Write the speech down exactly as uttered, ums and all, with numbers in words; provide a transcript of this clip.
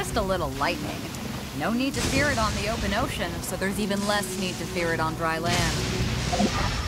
just a little lightning. No need to fear it on the open ocean, so there's even less need to fear it on dry land.